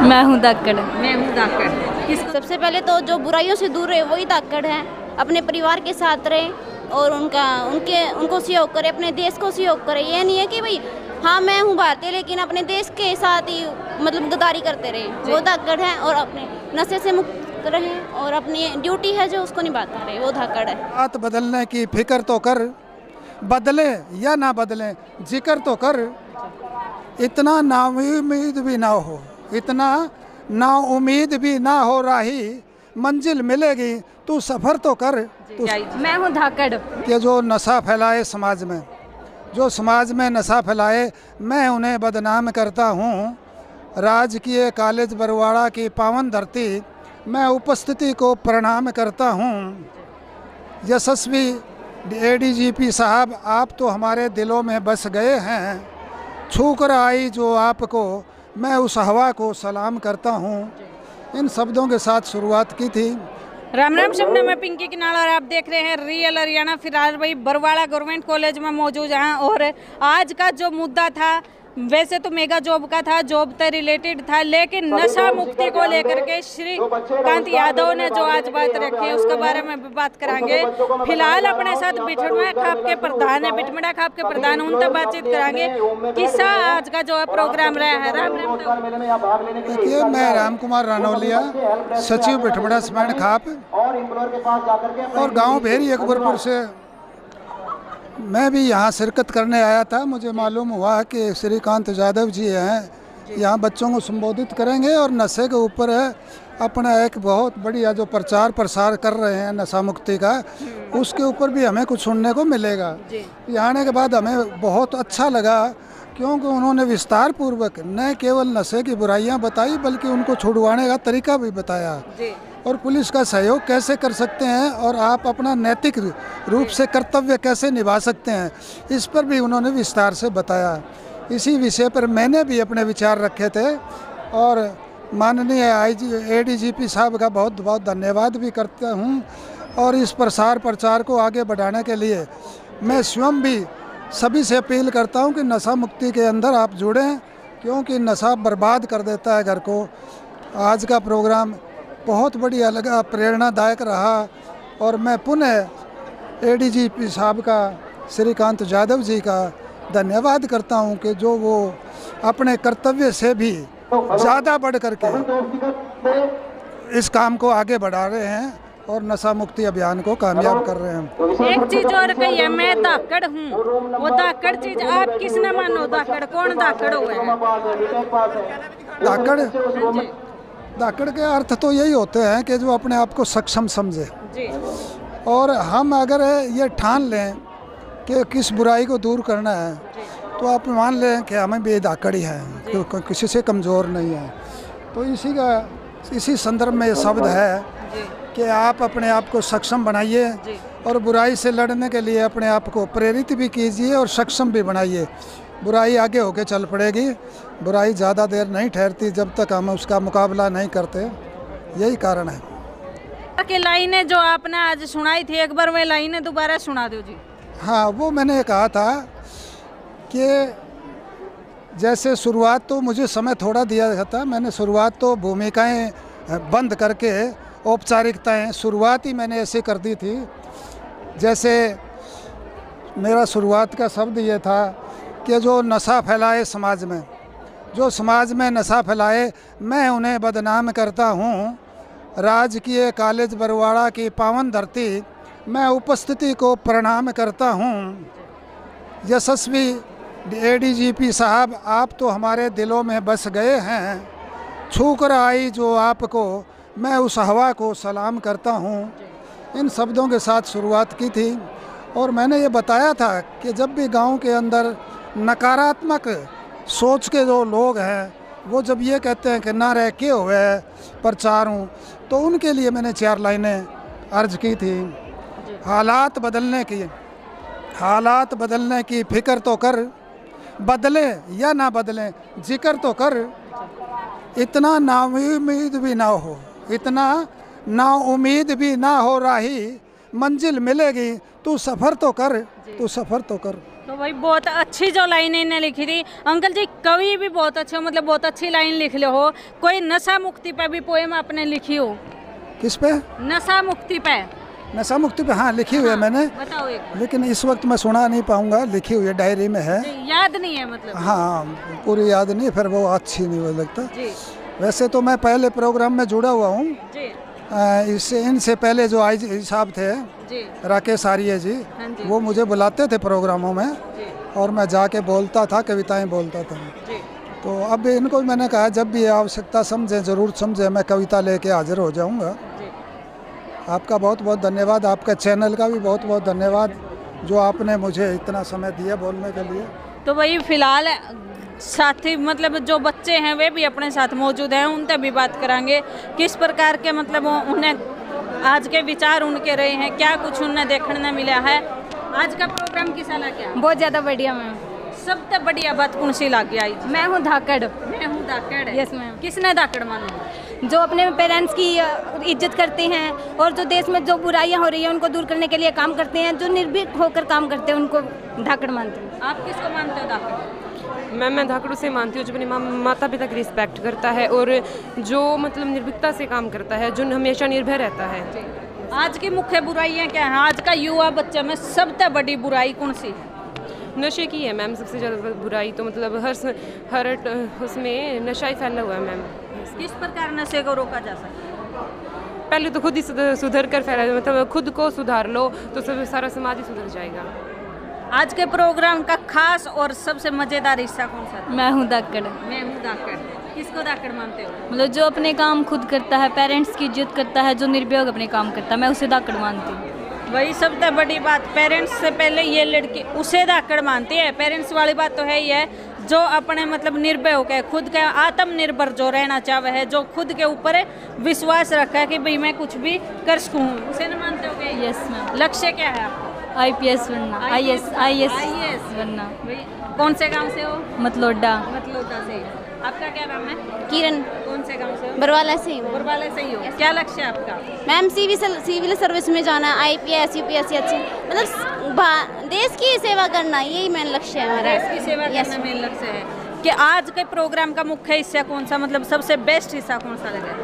मैं हूँ धाकड़। मैं हूँ धाकड़। सबसे पहले तो जो बुराइयों से दूर रहे वही धाकड़ है। अपने परिवार के साथ रहे और उनको सहयोग करे, अपने देश को सहयोग करे। ये नहीं है कि भाई हाँ मैं हूँ भारतीय लेकिन अपने देश के साथ ही मतलब गद्दारी करते रहे, वो धाकड़ है। और अपने नशे से मुक्त रहे और अपनी ड्यूटी है जो उसको निभाते रहे, वो धाकड़ है। बात बदलने की फिक्र तो कर, बदले या ना बदले जिक्र तो कर। इतना नाउम्मीद भी ना हो, इतना नाउम्मीद भी ना हो राही, मंजिल मिलेगी तू सफ़र तो कर। मैं हूँ धाकड़। कि जो नशा फैलाए समाज में, जो समाज में नशा फैलाए, मैं उन्हें बदनाम करता हूँ। राजकीय कॉलेज बरवाड़ा की पावन धरती, मैं उपस्थिति को प्रणाम करता हूँ। यशस्वी एडीजीपी साहब, आप तो हमारे दिलों में बस गए हैं। छू कर आई जो आपको, मैं उस हवा को सलाम करता हूँ। इन शब्दों के साथ शुरुआत की थी। राम राम, शब्द में पिंकी किनाल और आप देख रहे हैं रियल हरियाणा। फिलहाल भाई बरवाड़ा गवर्नमेंट कॉलेज में मौजूद हैं और आज का जो मुद्दा था वैसे तो मेगा जॉब का था, जॉब से रिलेटेड था, लेकिन नशा मुक्ति को लेकर के श्रीकांत यादव ने जो आज बात रखी है उसके बारे में भी बात करांगे। फिलहाल अपने साथ बिटमड़ा खाप के प्रधान है, बिटमड़ा खाप के प्रधान, उनसे बातचीत करांगे। किस्सा आज का जो है प्रोग्राम रहा है। राम राम। देखिए, मैं राम कुमार रानौलिया, सचिव बिटमड़ा सीमेंट खाप और गाँव भेरी अकबरपुर से मैं भी यहाँ शिरकत करने आया था। मुझे मालूम हुआ कि श्रीकांत यादव जी हैं, यहाँ बच्चों को संबोधित करेंगे और नशे के ऊपर अपना एक बहुत बढ़िया जो प्रचार प्रसार कर रहे हैं नशा मुक्ति का, उसके ऊपर भी हमें कुछ सुनने को मिलेगा। यहाँ आने के बाद हमें बहुत अच्छा लगा क्योंकि उन्होंने विस्तार पूर्वक न केवल नशे की बुराइयाँ बताई बल्कि उनको छुड़वाने का तरीका भी बताया और पुलिस का सहयोग कैसे कर सकते हैं और आप अपना नैतिक रूप से कर्तव्य कैसे निभा सकते हैं, इस पर भी उन्होंने विस्तार से बताया। इसी विषय पर मैंने भी अपने विचार रखे थे और माननीय एडीजीपी साहब का बहुत बहुत धन्यवाद भी करता हूं। और इस प्रसार प्रचार को आगे बढ़ाने के लिए मैं स्वयं भी सभी से अपील करता हूं कि नशा मुक्ति के अंदर आप जुड़ें, क्योंकि नशा बर्बाद कर देता है घर को। आज का प्रोग्राम बहुत बढ़िया लगा, प्रेरणादायक रहा और मैं पुनः एडीजीपी साहब का, श्रीकांत यादव जी का धन्यवाद करता हूं कि जो वो अपने कर्तव्य से भी ज़्यादा बढ़ करके इस काम को आगे बढ़ा रहे हैं और नशा मुक्ति अभियान को कामयाब कर रहे हैं। एक चीज और कही है, मैं धाकड़ हूँ, वो धाकड़ चीज आप किसने मानो? धाकड़ कौन धाकड़ हुए हैं? धाकड़ के अर्थ तो यही होते हैं कि जो अपने आप को सक्षम समझे और हम अगर ये ठान लें कि किस बुराई को दूर करना है तो आप मान लें कि हमें भी धाकड़ ही है, किसी से कमज़ोर नहीं है। तो इसी संदर्भ में ये शब्द है कि आप अपने आप को सक्षम बनाइए और बुराई से लड़ने के लिए अपने आप को प्रेरित भी कीजिए और सक्षम भी बनाइए। बुराई आगे होके चल पड़ेगी, बुराई ज़्यादा देर नहीं ठहरती जब तक हम उसका मुकाबला नहीं करते, यही कारण है। कि लाइनें जो आपने आज सुनाई थी, एक बार वे लाइनें दोबारा सुना दो जी। हाँ, वो मैंने कहा था कि जैसे शुरुआत तो मुझे समय थोड़ा दिया जाता, मैंने शुरुआत तो भूमिकाएं बंद करके औपचारिकताएं शुरुआत ही मैंने ऐसे कर दी थी। जैसे मेरा शुरुआत का शब्द ये था कि जो नशा फैलाए समाज में, जो समाज में नशा फैलाए, मैं उन्हें बदनाम करता हूँ। राजकीय कॉलेज बरवाड़ा की पावन धरती, मैं उपस्थिति को प्रणाम करता हूँ। यशस्वी एडीजीपी साहब, आप तो हमारे दिलों में बस गए हैं। छू कर आई जो आपको, मैं उस हवा को सलाम करता हूँ। इन शब्दों के साथ शुरुआत की थी और मैंने ये बताया था कि जब भी गांव के अंदर नकारात्मक सोच के जो लोग हैं वो जब ये कहते हैं कि ना रह के हुए प्रचार हूँ, तो उनके लिए मैंने 4 लाइनें अर्ज की थी। हालात बदलने की फिक्र तो कर, बदले या ना बदले जिक्र तो कर। इतना नाउम्मीद भी ना हो, इतना नाउम्मीद भी ना हो राही, मंजिल मिलेगी तू सफ़र तो कर, तू सफ़र तो कर। तो तो भाई बहुत अच्छी जो लाइनें इन्हें लिखी थी। अंकल जी कवि भी बहुत अच्छे हो, मतलब बहुत अच्छी लाइन लिख लो हो। कोई नशा मुक्ति पे भी पोएम आपने लिखी हो? किस पे? नशा मुक्ति पे। नशा मुक्ति पे हाँ लिखी हुई है मैंने, बताओ एक। लेकिन इस वक्त मैं सुना नहीं पाऊंगा, लिखी हुई है डायरी में है। याद नहीं है मतलब? हाँ पूरी याद नहीं, फिर वो अच्छी नहीं हो लगता जी। वैसे तो मैं पहले प्रोग्राम में जुड़ा हुआ हूँ, इससे इनसे पहले जो आई साहब थे जी, राकेश आर्य जी, हाँ जी, वो मुझे बुलाते थे प्रोग्रामों में जी, और मैं जाके बोलता था, कविताएं बोलता था। जी। तो अब इनको मैंने कहा जब भी आवश्यकता समझें, ज़रूर समझें, मैं कविता लेके हाजिर हो जाऊंगा। जी। आपका बहुत बहुत धन्यवाद, आपका चैनल का भी बहुत बहुत धन्यवाद जो आपने मुझे इतना समय दिया बोलने के लिए। तो वही फिलहाल साथी मतलब जो बच्चे हैं वे भी अपने साथ मौजूद हैं, उनसे भी बात करांगे किस प्रकार के मतलब उन्हें आज के विचार उनके रहे हैं, क्या कुछ उन्हें देखने मिला है। आज का प्रोग्राम किसा लगा? बहुत ज़्यादा बढ़िया मैम। सबसे बढ़िया बात कौन सी लगी आई? मैं हूँ धाकड़। मैं हूँ धाकड़। Yes ma'am. किसने धाकड़ माना? जो अपने पेरेंट्स की इज्जत करते हैं और जो देश में जो बुराइयां हो रही हैं उनको दूर करने के लिए काम करते हैं, जो निर्भीक होकर काम करते हैं उनको धाकड़ मानते हैं। आप किसको मानते हो धाकड़? मैं धाकड़ से मानती हूँ जो अपने माता पिता की रिस्पेक्ट करता है और जो मतलब निर्भीकता से काम करता है, जो हमेशा निर्भय रहता है। आज की मुख्य बुराइयां क्या हैं? आज का युवा बच्चा में सबसे बड़ी बुराई कौन सी है? नशे की है मैम सबसे ज़्यादा बुराई, तो मतलब हर उसमें नशा ही फैला हुआ है मैम। किस प्रकार नशे को रोका जा सकता है? पहले तो खुद ही सुधर कर फैला, मतलब खुद को सुधार लो तो सब सारा समाज ही सुधर जाएगा। आज के प्रोग्राम का खास और सबसे मज़ेदार हिस्सा कौन सा था? मैं हूँ धाकड़। मैं हूँ धाकड़। किसको धाकड़ मानते हो? मतलब जो अपने काम खुद करता है, पेरेंट्स की इज्जत करता है, जो निर्भय होकर अपने काम करता है, मैं उसे धाकड़ मानती हूँ। वही सबसे बड़ी बात, पेरेंट्स से पहले ये लड़की उसे धाकड़ मानती है। पेरेंट्स वाली बात तो है ही है, जो अपने मतलब निर्भय होकर खुद का आत्मनिर्भर जो रहना चाहे है, जो खुद के ऊपर विश्वास रखा है कि भाई मैं कुछ भी कर सकूँ, उसे न मानते हो क्या? Yes ma'am. लक्ष्य क्या है आपका? IPS बनना, IAS बनना। भाई कौन से गांव से हो? मतलोडा। मतलोडा से। आपका क्या नाम है? किरण। कौन से गांव से हो? बरवाला से ही हूँ। बरवाला से ही हो। क्या लक्ष्य है आपका? मैम सिविल सर्विस में जाना, IPS UPSC अच्छी, मतलब देश की सेवा करना, यही मेन लक्ष्य है हमारा। देश की सेवा करना मेन लक्ष्य है। कि आज के प्रोग्राम का मुख्य हिस्सा कौन सा, मतलब सबसे बेस्ट हिस्सा कौन सा लगा?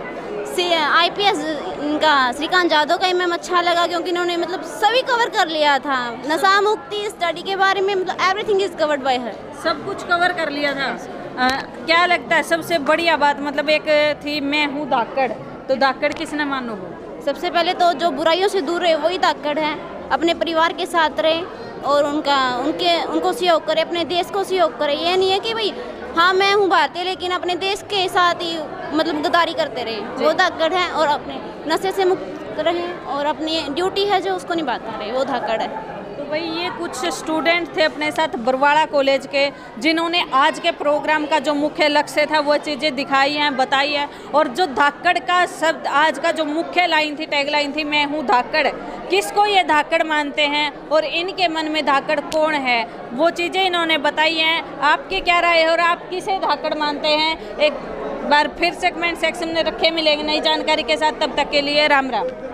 IPS इनका श्रीकांत जाधव का ही मैम अच्छा लगा, क्योंकि इन्होंने मतलब सभी कवर कर लिया था। नशा मुक्ति स्टडी के बारे में, मतलब everything is covered by her. सब कुछ कवर कर लिया था। क्या लगता है सबसे बढ़िया बात? मतलब एक थी मैं हूँ धाकड़, तो धाकड़ किसने मानो हो? सबसे पहले तो जो बुराइयों से दूर रहे वही धाकड़ है। अपने परिवार के साथ रहे और उनको सहयोग करे, अपने देश को सहयोग करे। ये नहीं है कि भाई हाँ मैं हूँ भारतीय लेकिन अपने देश के साथ ही मतलब गद्दारी करते रहे, वो धाकड़ है। और अपने नशे से मुक्त रहे और अपनी ड्यूटी है जो उसको निभाता रहे, वो धाकड़ है। तो भाई ये कुछ स्टूडेंट थे अपने साथ बरवाड़ा कॉलेज के, जिन्होंने आज के प्रोग्राम का जो मुख्य लक्ष्य था वो चीज़ें दिखाई हैं, बताई है। और जो धाकड़ का शब्द आज का जो मुख्य लाइन थी, टैग लाइन थी, मैं हूँ धाकड़, किसको ये धाकड़ मानते हैं और इनके मन में धाकड़ कौन है, वो चीज़ें इन्होंने बताई हैं। आपकी क्या राय है और आप किसे धाकड़ मानते हैं? एक बार फिर से कमेंट सेक्शन में रखे, मिलेंगे नई जानकारी के साथ। तब तक के लिए राम राम।